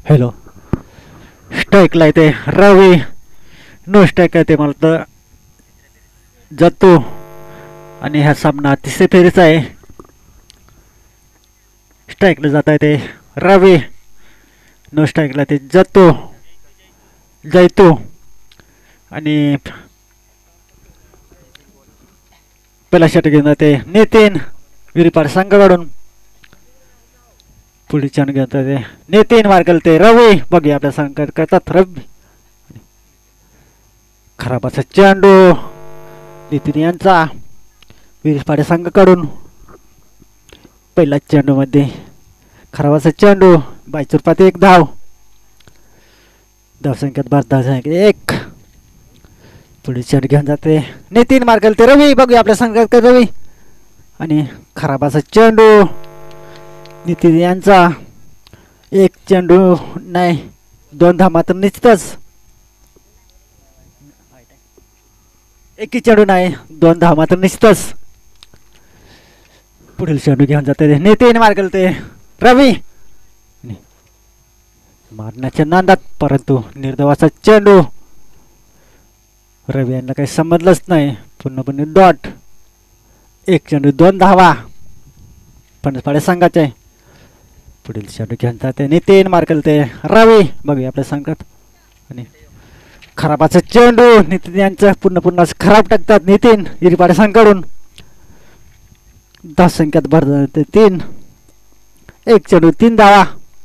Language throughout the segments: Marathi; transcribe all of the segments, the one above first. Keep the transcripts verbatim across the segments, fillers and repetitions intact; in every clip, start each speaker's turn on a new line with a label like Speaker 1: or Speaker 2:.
Speaker 1: हॅलो स्ट्राईकला येते रवी, नो स्ट्राईक आहे ते मला तर जातो आणि हा सामना तिसऱ्या फेरीचा आहे. स्ट्राईकला जाता येते रवी, नो स्ट्राईकला ते जातो जायतो आणि पहिला शट घेऊन जाते नितीन विरीपाड संघाकडून. पुढे चेंडू घेऊन जाते नितीन, मार करते रवी. बघूया आपल्या संघात करतात रवी. खराब असा चेंडू नितीन यांचा विरीपाड संघाकडून. पहिला चेंडू मध्ये खराब असा चेंडू, बाईस रुपयात एक धाव. धावसंख्यात भारत एक. पुढे चेंडू घेऊन जाते नितीन, मार करते रवी. बघूया आपल्या संघात रवी आणि खराब असा चेंडू नितीन यांचा. एक चेंडू नाही, दोन धाव मात्र निश्चितच. एकही चेंडू नाही, दोन धाव मात्र निश्चितच. पुढील चेंडू घेऊन जाते नितीन, मार करते रवी. मारण्याच्या नांदात परंतु निर्धावाचा चेंडू रवी यांना काही समजलंच नाही. पूर्णपणे डॉट. एक चेंडू दोन धावा फणसपाडे संघाचे. पुढील चेंडू घेऊन जाते नितीन, मार करते रवी. बघूया आपल्या संघात आणि खराबाचा चेंडू नितीन यांचा पूर्ण पूर्ण खराब टाकतात नितीन विरीपाडे संघाकडून. दस संख्यात भर जाते तीन. एक चेंडू तीन धावा.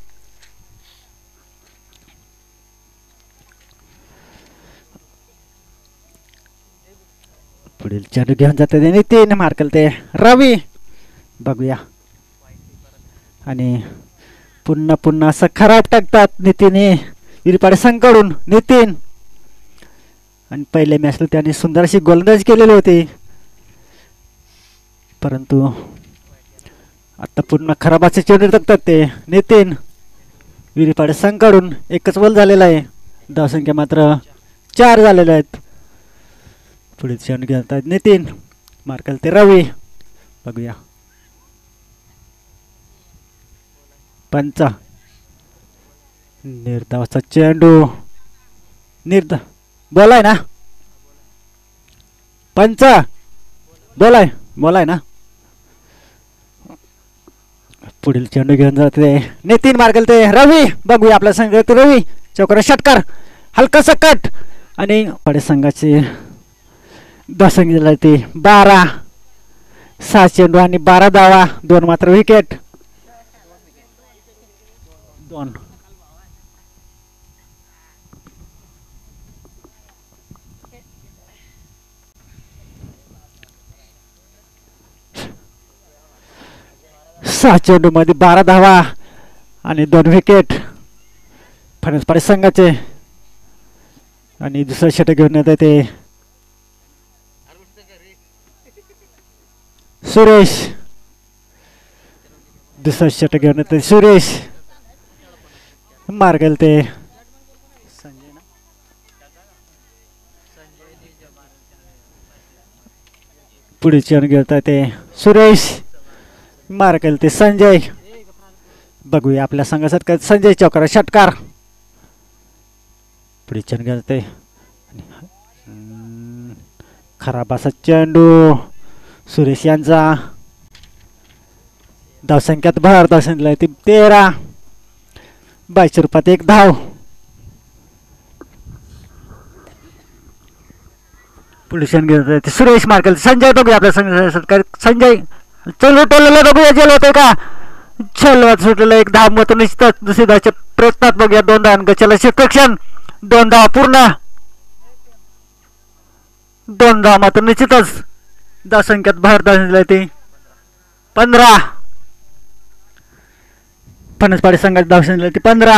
Speaker 1: पुढील चेंडू घेऊन जाते नितीन, मार करते रवी. बघूया आणि पुन्हा पुन्हा असं खराब टाकतात नितीन विरीपाडे संघाकडून. नितीन आणि पहिल्या मॅचला त्याने सुंदर अशी गोलंदाजी केलेली होती, परंतु आता पुन्हा खराब असे चेंडू टाकतात ते नितीन विरीपाडे संघाकडून. एकच बॉल झालेला आहे, धावसंख्या मात्र चार झालेल्या आहेत. पुढे चेंडू घेतात नितीन, मार करते रवी. बघूया पंचा निर्धावाचा चेंडू. निर्धा बोलाय ना पंचा, बोलाय बोलाय ना. पुढील चेंडू घेऊन जाते नितीन, मार करते रवी. बघूया आपल्या संघात रवी. चौकार षटकार, हलका सकट आणि पाडे संघाचे दसंगीला ते बारा. सहा चेंडू आणि बारा धावा, दोन मात्र विकेट. दोन सहा चेंडू मध्ये बारा धावा आणि दोन विकेट फणसपाडे संघाचे. आणि दुसरा षटक घेऊन येत ते सुरेश. दुसरा षटक घेऊन येते सुरेश, मार गेल ते पुढे चेंडू घेता ते सुरेश, मार केल ते संजय. बघूया आपल्या संघासाठी संजय चौकार षटकार. पुढे चेंडू घेते खराब असा चेंडू सुरेश यांचा. धावसंख्यात भर, धावसंख्या ती तेरा. बाईस रुपयात एक धाव. पुढे चेंडू घेते सुरेश, मार केल संजय. बघूया आपल्या संघासाठी संजय. चल उठवलेलं बघूया जेल होते का. चल सुटलेलं एक धाव मत निश्चितच. दुसरी धावच्या प्रयत्नात बघूया दोन धाव गचाला क्षेत्रक्षण. दोन धाव पूर्ण, दोन धाव मात्र निश्चितच. धावसंख्यात भर धावले ते पंधरा. फणसपाडे संघाची धावसंख्या ती पंधरा.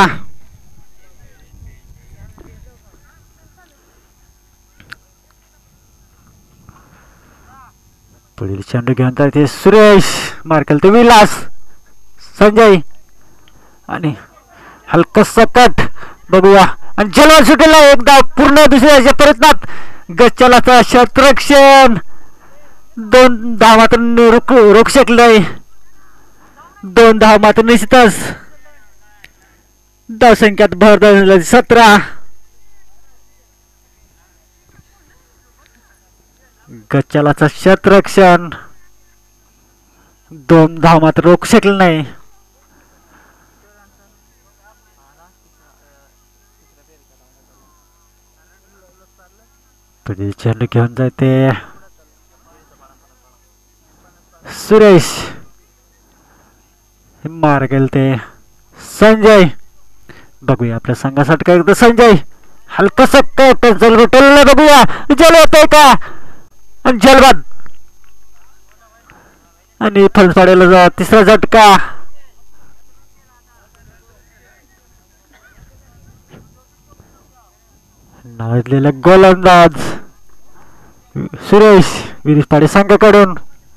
Speaker 1: पुढील चेंडू घेऊन ते सुरेश, मार केल ते विलास. संजय आणि हलका सकट. बघूया आणि जलवा सुटेला एक धाव पूर्ण. दुसऱ्या प्रयत्नात गच्चलाचा क्षेत्ररक्षण. दोन धाव मात्र रोख रोखू शकले. दोन धाव मात्र निश्चितच. धावसंख्यात भर झाली सतरा. गच्चालाचा शतरक्षण दोन धाव मात्र रोखू शकले नाही. पुढे चेंडू घेऊन जाते सुरेश. मार गेल ते संजय. बघूया आपल्या संघासाठी काय करतो संजय. हलकस जल बघूया जल होतय का आणि जलबाद आणि फलसाड्याला जा तिसरा झटका. नावाजलेला गोलंदाज सुरेश विरिसपाडे संघाकडून.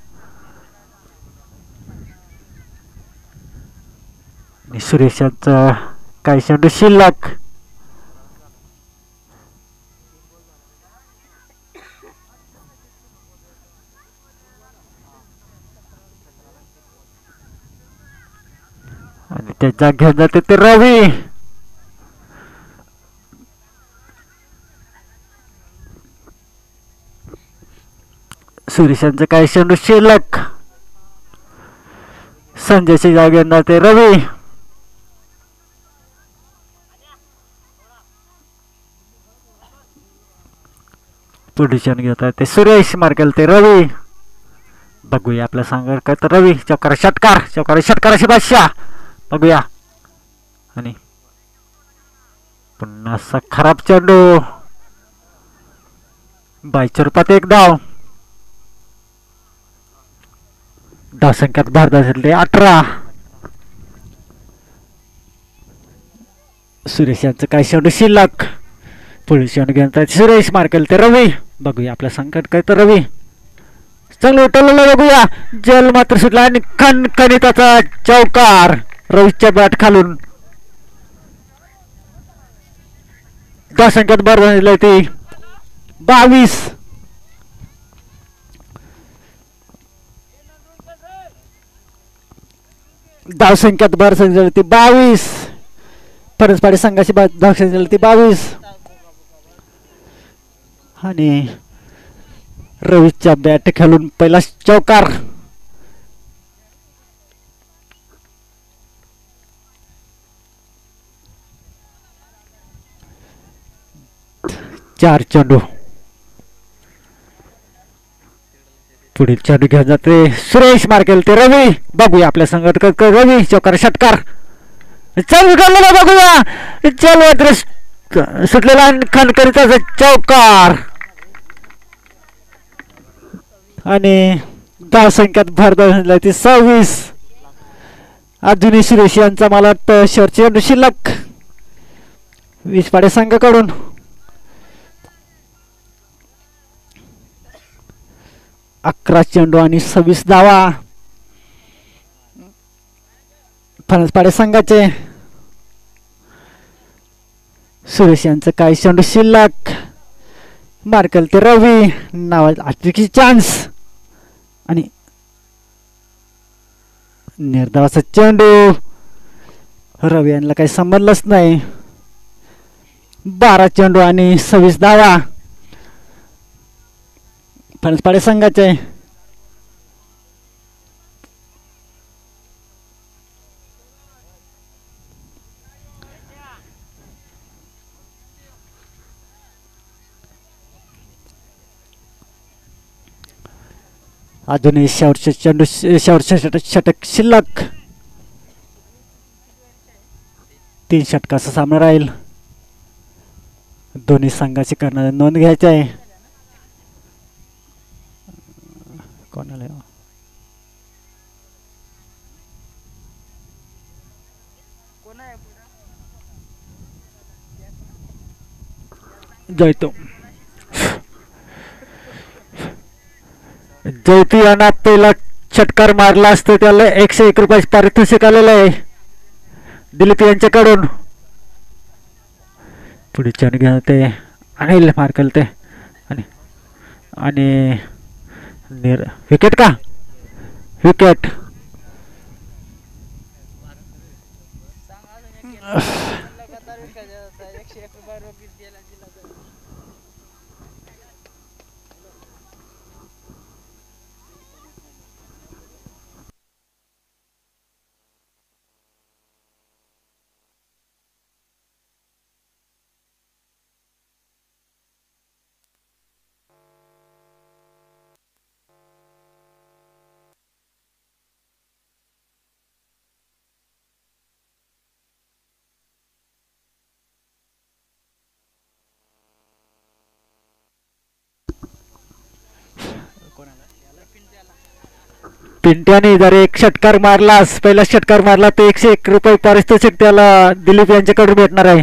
Speaker 1: सुरेश यांचा काही चेंडू शिल्लक. आणि त्याच्या घेऊन जाते ते रवी. सुरेशांचं काही चेंडू शिल्लक. संजयच्या जागेवर जाते रवी. पुढे घेतात ते सुरेश. मार केलं ते रवी. बघूया आपल्या सांगा काय तर रवी चौकार षटकार चौकार षटकाराशी बादशाह. बघूया आणि पुन्हा असा खराब चेंडू. बाईच्या रूपात एक धाव. धावसंख्यात भारतात अठरा. सुरेश यांचं काय चेंडू शिल्लक. पुढे चेंडू घेऊन सुरेश. मार केलं ते रवी. बघूया आपल्या संकट काय तर रवी चांगलं उठवलेलं. बघूया जल मात्र सुटला आणि खणखणीताचा चौकार रवीच्या बॅट खालून. धावसंख्यात भर झाली ती बावीस. धावसंख्यात भर झाली ती बावीस. फरसपाडी संघाची धावसंख्या झाली ती बावीस. आणि रवीच्या बॅट खेळून पहिला चौकार. चार चेंडू. पुढील चेंडू घेऊन जाते सुरेश. मार केलं ते रवी. बघूया आपल्या संघात रवी चौकार षटकार चालू ठेवलेला. बघूया चल सुटलेला खणखणीचा चौकार. आणि धावसंख्यात भर झाली ती सव्वीस. अजूनही सुरेश यांचा मला वाटतं चेंडू शिल्लक विसपाडे संघाकडून. अकरा चेंडू आणि सव्वीस धावा फणसपाडे संघाचे. सुरेश यांचं काही चेंडू शिल्लक. मार्कल ते रवी नावाची चान्स आणि निर्धावाचा चेंडू. रवी यांना काही समजलंच नाही. बारा चेंडू आणि सव्वीस धावा फणसपाडे संघाचे. अजूनही शेवटचे चेंडू शेवटचे षटक शिल्लक. तीन षटकाचा सामना राहील. दोन्ही संघाची करणारी नोंद घ्यायची आहे. कोणाला जयतो जयती यांना पहिला षटकार मारला असतो त्याला एकशे एक रुपये पारितोषिक आलेलं आहे दिलीप यांच्याकडून. पुढे चेंडू घेऊन ते अनिल मार केलं आणि आणि निर विकेट का विकेट पिंट्याने जर एक षटकार मारलास पहिला षटकार मारला तर एकशे एक रुपये पारितोषिक त्याला दिलीप यांच्याकडून भेटणार आहे.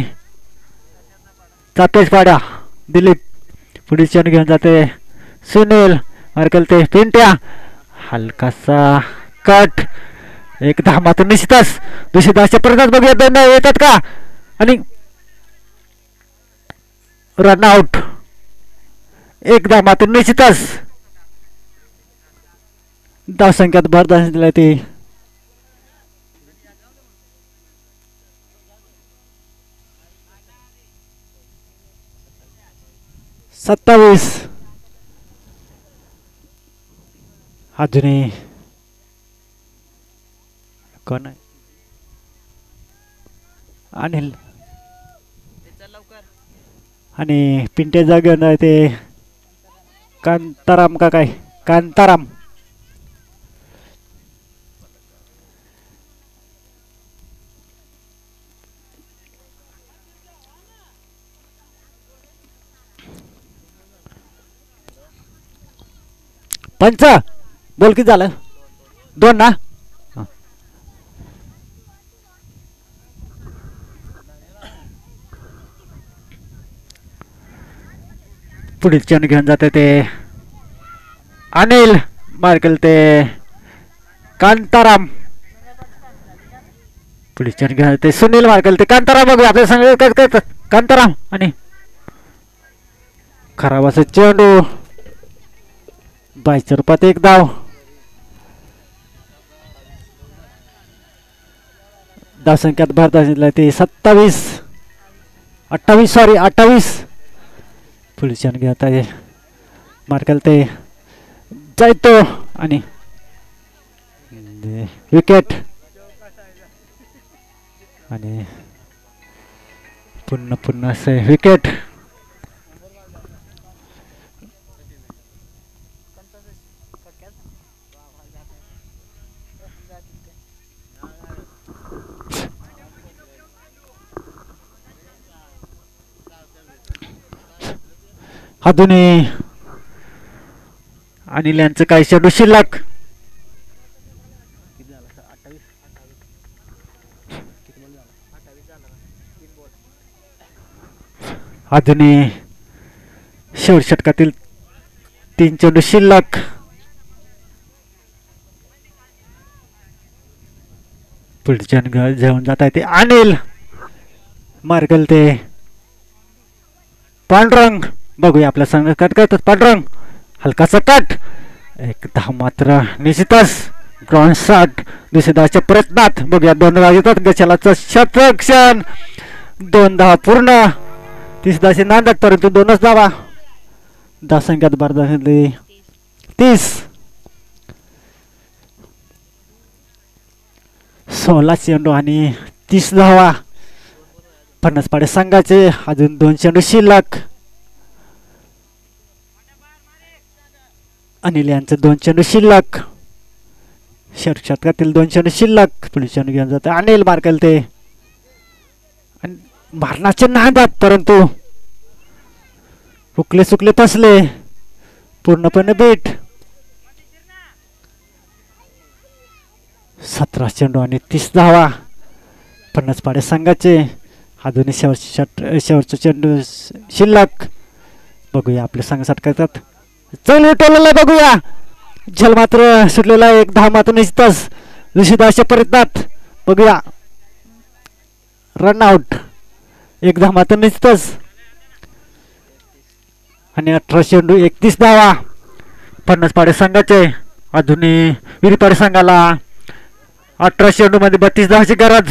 Speaker 1: चापेश पाड्या दिलीप पुढील चेंडू घेऊन जाते सुनील मार्कल ते पिंट्या हलकासा कट एक धामातून निश्चितच दुसरी दासच्या परत बघूया दोन येतात का आणि रन आउट एक धामातून निश्चितच धावसंख्यात भर दिला ती सत्तावीस अजूनही कोण आहे अनिल आणि पिंटे जागे ते कांताराम का काय कांताराम पंच बोल किती झालं दोन ना पुढील चेंडू घेऊन जाते ते अनिल मार्कल ते कांताराम पुढील चेंडू घेऊन ते सुनील मार्कल ते कांताराम बघू आपल्या सांग करतात कांताराम आणि खराब असं चेंडू बाईच्या रूपात एक धाव धावसंख्यात भारतात ते सत्तावीस अठ्ठावीस सॉरी अठ्ठावीस पुढील चेंडू घेत आहे मार्कल ते जायतो आणि विकेट आणि पुन्हा पुन्हा असे विकेट अजूनही अनिल यांचं काही चेंडू शिल्लक अजूनही शेवट षटकातील तीन चेंडू शिल्लक पुढच्या घेऊन जात आहे ते अनिल मार्गल ते पांडुरंग बघूया आपल्या संघ कट करतात पांडुरंग हलकासा कट एक दहा मात्र निश्चितच ग्राउंड शॉट दुसऱ्या धावाच्या प्रयत्नात बघूया दोन धावा येतात गचलाचं शतरक्षण दोन धावा पूर्ण तीस धावाचे नांदत परंतु दोनच धावा धावसंख्यात भारतातली तीस सोळा चेंडू आणि तीस धावा पन्नास पाडे संघाचे अजून दोन चेंडू शिल्लक अनिल यांचे दोन चेंडू शिल्लक षटकातील दोन चेंडू शिल्लक पुढे चेंडू घेऊन जाते अनिल मार्कल ते मारण्याचे नादात परंतु हुकले सुकले फसले पूर्णपणे बीट सतरा चेंडू आणि तीस धावा पन्नास पाडे संघाचे अजूनही शेवटचे शेवटचे चेंडू शिल्लक बघूया आपले संघ करतात चल उठवलेला बघूया झल मात्र सुटलेला एक दहा मात्र निश्चितच ऋषिदासच्या प्रयत्नात बघूया रन आउट एक दहा मात्र निश्चितच आणि अठरा चेंडू एकतीस धावा पन्नास पाडे संघाचे अजूनही विरीपाडे संघाला अठरा चेंडू मध्ये बत्तीस धावाची गरज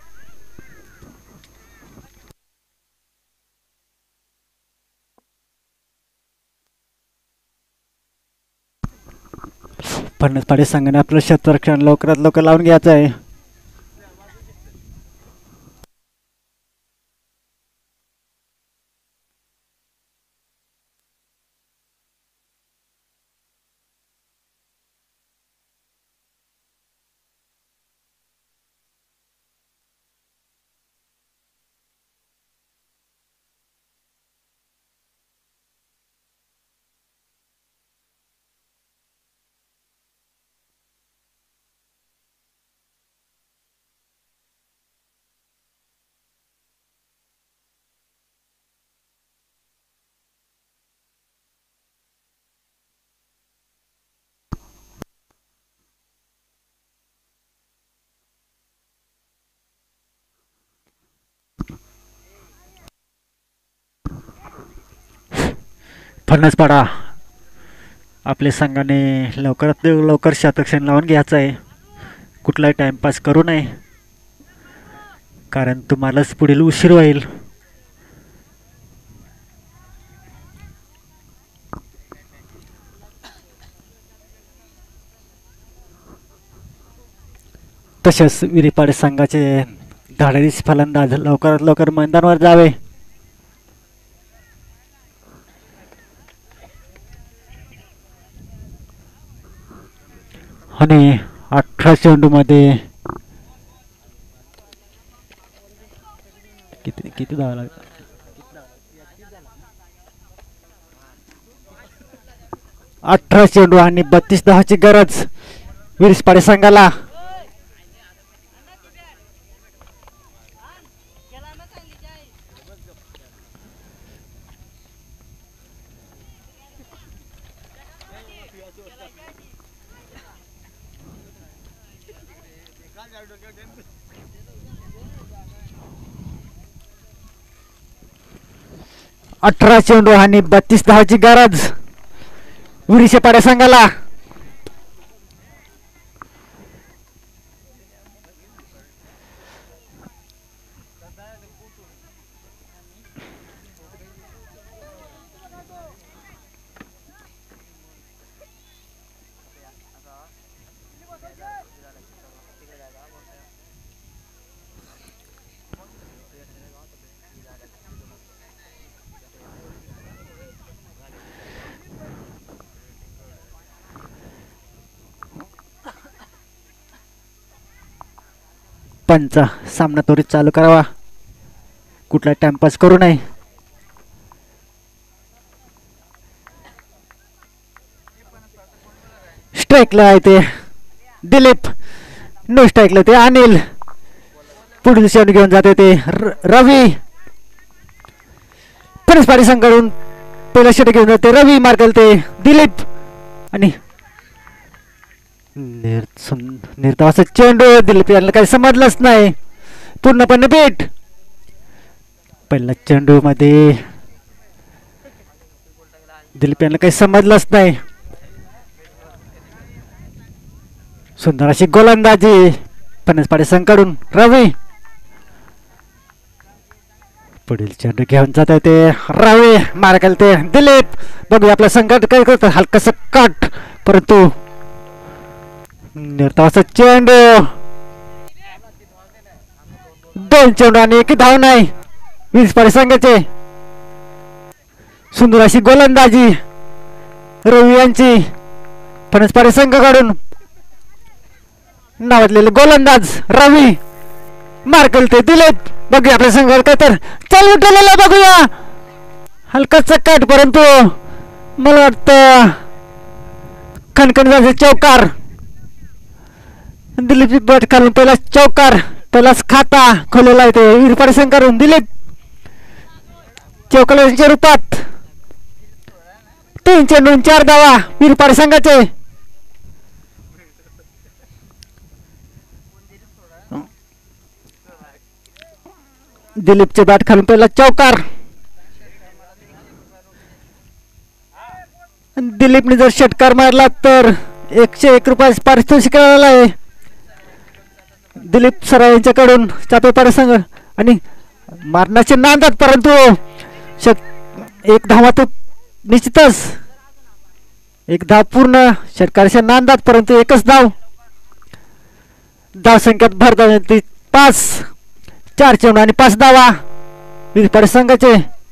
Speaker 1: पन्नास पाडे संघाने आपलं क्षेत्ररक्षण लवकरात लवकर लावून घ्यायचं आहे. फणसपाडा आपल्या संघाने लवकरात लवकर शतक्षण लावून घ्यायचं आहे. कुठलाही टाइमपास करू नये, कारण तुम्हालाच पुढील उशीर होईल. तसेच विरीपाडे संघाचे धाडसी फलंदाज लवकरात लवकर मैदानावर जावे. आणि अठरा चेंडू मध्ये किती किती धावा लागतात? अठरा चेंडू आणि बत्तीस धावाची गरज विरीपाडे संघाला. अठरा चेंडू आणि बत्तीस धावाची गरज विरीपाडे संघाला. पंचा सामना त्वरित चालू करावा, कुठला टाइमपास करू नये. स्ट्राईकला आहे ते दिलीप, नो स्ट्राईकला ते अनिल. पुढील चेंडू घेऊन जाते ते रवी. फणसपाडे संघाकडून पहिला षटक घेऊन जाते रवी, मार्कल ते दिलीप. आणि निर्धावाचा चेंडू दिलीप यांना काही समजलंच नाही, पूर्णपणे बीट. पहिल्या चेंडू मध्ये दिलीप यांना काही समजलंच नाही. सुंदर अशी गोलंदाजी फणसपाडे संघाकडून रवी. पुढील चेंडू घेऊन जात आहे ते रवी, मार्कल ते दिलीप. बघूया आपला संघात काय करतो, हलकासा कट, परंतु निर्धावाचा चेंडू. दोन चेंडू आणि एक धाव नाही विरीपाडे संघाचे. सुंदर अशी गोलंदाजी रवी यांची फणसपाडे संघाकडून. नावाजलेले गोलंदाज रवी, मार्कल ते दिलीप. बघूया आपल्या संघात काय तर चालू ठेवलेला, बघूया हलकाचा कट, परंतु मला वाटतं खणखणीचा चौकार. दिलीप बट खालून पहिला चौकार, पहिलाच खाता खोललेला आहे ते विरीपाडे संघाकडून. दिलीप चौकाराच्या रूपात तीन चेंडू चार धावा विरीपाडे संघाचे. दिलीपचे बॅट खालून पहिला चौकार. दिलीपने जर षटकार मारला तर एकशे एक रुपये पारितोषिक आहे दिलीप सराव यांच्याकडून चापेपाडे संघ. आणि मारण्याचे नांदात, परंतु एक धावा तो निश्चितच, एक धाव पूर्ण षटकाराच्या नांदात, परंतु एकच धाव. धाव संख्यात भर धाव पाच, चार चेंडू आणि पाच धावा विरीपाडे संघाचे.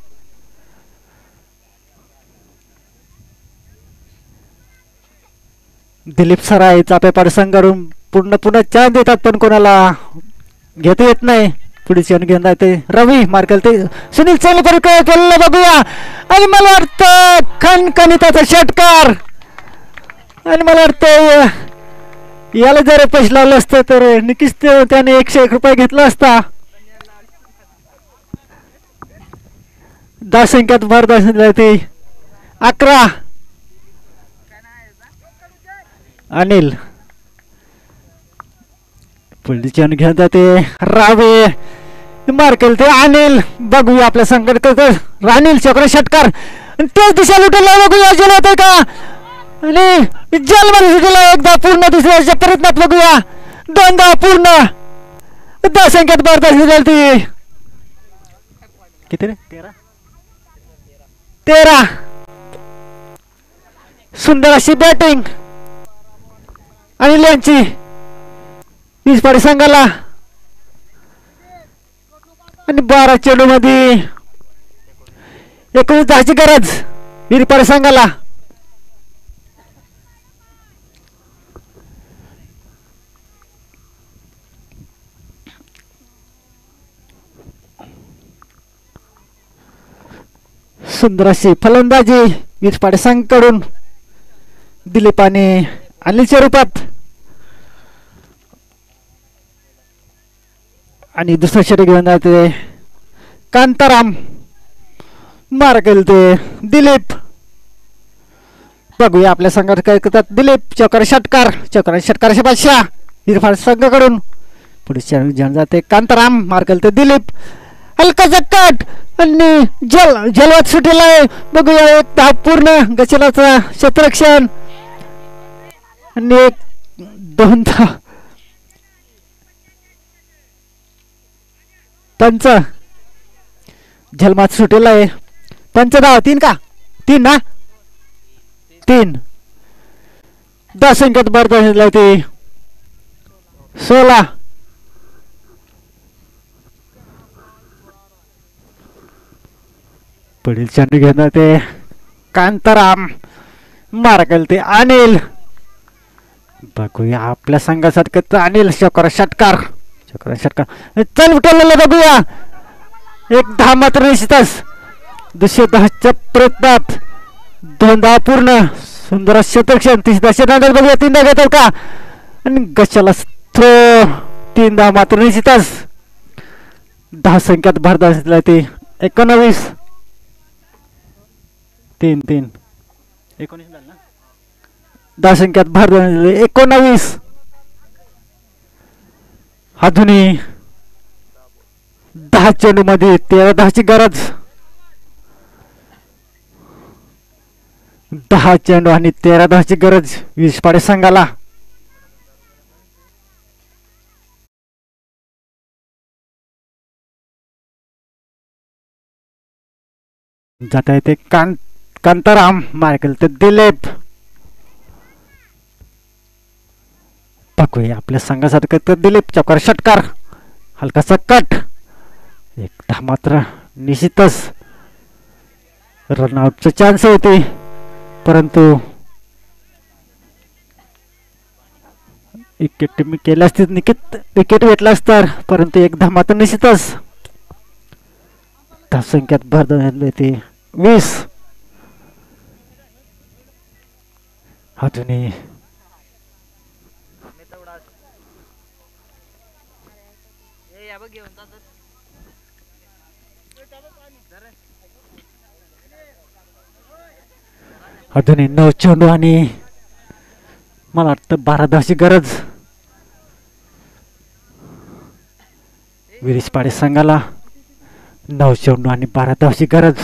Speaker 1: दिलीप सराय चापेपाडे संघाकडून पूर्ण पुन्हा चार देतात, पण कोणाला घेता येत नाही. पुढे चेंडू घेऊन जाते रवी, मार्कल ते सुनील चेंडू केलेला, बघूया. आणि मला वाटतं खणखणीताचा षटकार. आणि मला वाटतं याला जर पैसे लावलं असतं तर नक्कीच त्याने एकशे एक रुपये घेतला असता. दहा संख्यात भर दर्शन ते अकरा. अनिल पुढील चेंडू घेऊन जाते रावे, मार्केल ते अनिल. बघूया आपल्या संकट अनिल चक्र षटकार. आणि तेच दिशा लुटला बघूया जल होतंय का आणि जलमध्ये सुटला एकदा पूर्ण दुसऱ्या प्रयत्नात बघूया दोनदा पूर्ण दहा संख्यात भारताची झाली किती रे तेरा तेरा सुंदर अशी बॅटिंग आणि यांची वीसपाडी संघाला आणि बारा चेंडू मध्ये एकोणीस दहाची गरज वीरपाडी संघाला सुंदर अशी फलंदाजी वीरपाडी संघाकडून दिलीपाने अनिल स्वरूपात आणि दुसरा षटक घेऊन जाते कांताराम मार केल ते दिलीप बघूया आपल्या संघात काय करतात दिलीप चौकार षटकार चौकार षटकार बादशाह इरफान संघाकडून पुढे घेऊन जाते कांताराम मार केल ते दिलीप हलका झटकट आणि जल जलवात सुटेला आहे बघूया एक दहा पूर्ण गचलाचा क्षेत्ररक्षण आणि एक दोन दहा पंच झलमात सुटेला आहे पंच धाव तीन का तीन ना तीन दस संख्यात भारत ते सोळा पुढील चेंडू घेणार ते कांताराम मार केल ते अनिल बघूया आपल्या संघासारखं अनिल चौकार षटकार चौकार षटकार चल उठवलेला बघूया एक दहा मात्र निश्चितच दुसरे दहाच्या प्रयत्नात दोन दहा पूर्ण सुंदर शतरक्षण तिसऱ्या षटकात बघूया तीनदा घेतो का आणि गशाला थ्रो तीन दहा मात्र निश्चितच दहा संख्यात भारत ते एकोणावीस तीन तीन एकोणीस झालं ना दहा संख्यात भारत एकोणावीस अजूनही दहा चेंडू मध्ये तेरा दहाची गरज दहा चेंडू आणि तेरा दहाची गरज वीसपाडे संघाला जाता येते कां कांताराम मार्केल तर दिलीप बघूया आपल्या संघासारखं तर दिलीप चौकार षटकार हलकासा कट एक दहा मात्र निश्चितच रनआउटचा चान्स होते परंतु विकेट मी केला असते निकित विकेट भेटला असता परंतु एक दहा मात्र निश्चितच दहा संख्यात भर ते वीस अजूनही अजूनही नऊ चेंडू आणि मला वाटतं बारा दहाची गरज विरिसपाडे संघाला नऊ चेंडू आणि बारा दहाची गरज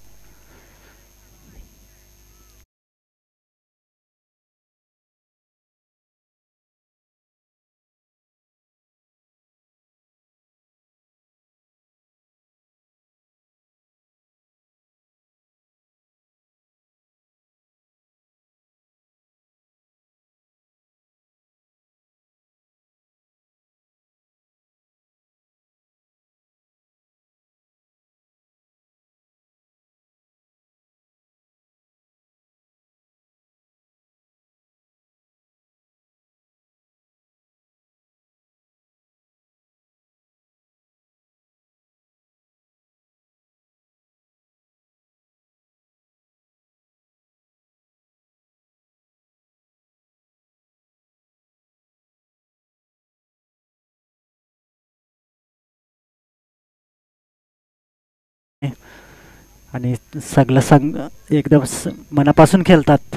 Speaker 1: आणि सगळं संघ एकदम मनापासून खेळतात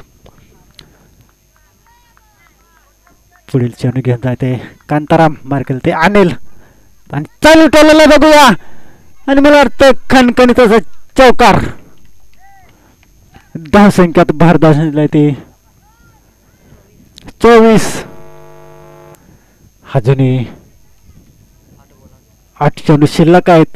Speaker 1: पुढील चेंडू घेऊन जाते कांताराम मार केल ते अनिल आणि चालू ठेवलेला बघूया आणि मला वाटतं खणखणीत चौकार धावसंख्यात भर धावसंख्या ते चोवीस. अजूनही आठ चेंडू शिल्लक आहेत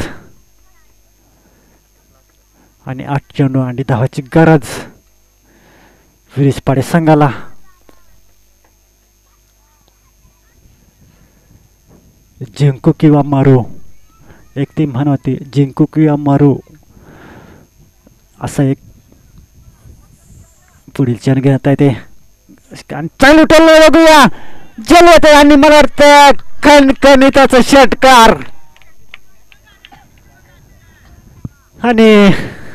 Speaker 1: आणि आठ चेंडू आणि धावाची गरज विरिसपाडे संघाला. जिंकू किंवा मारू, एक ती म्हण होती, जिंकू किंवा मारू. असा एक पुढील चेंडू घेण्यात येते. चालू ठेवलं बघूया, जलवते आणि मला वाटतं खणखणीताचा षटकार आणि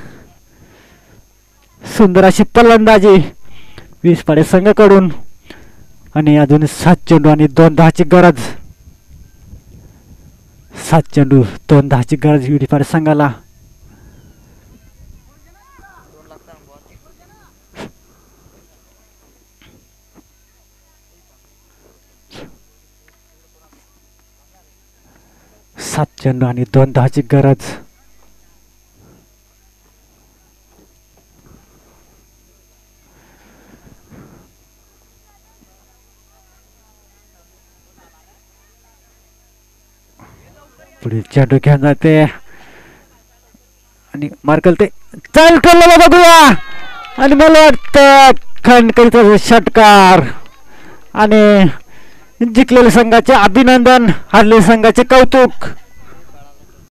Speaker 1: सुंदर अशी फलंदाजी विरिसपाडे संघाकडून. आणि अजून सात चेंडू आणि दोन दहाची गरज. सात चेंडू दोन दहाची गरज विरिसपाडे संघाला. सात चेंडू आणि दोन दहाची गरज. पुढील चेंडू घेऊन जाते आणि मार्कल ते चाल ठेवलं बघूया आणि मला वाटतं खणखणीचा षटकार आणि जिंकलेल्या संघाचे अभिनंदन, हारलेल्या संघाचे कौतुक.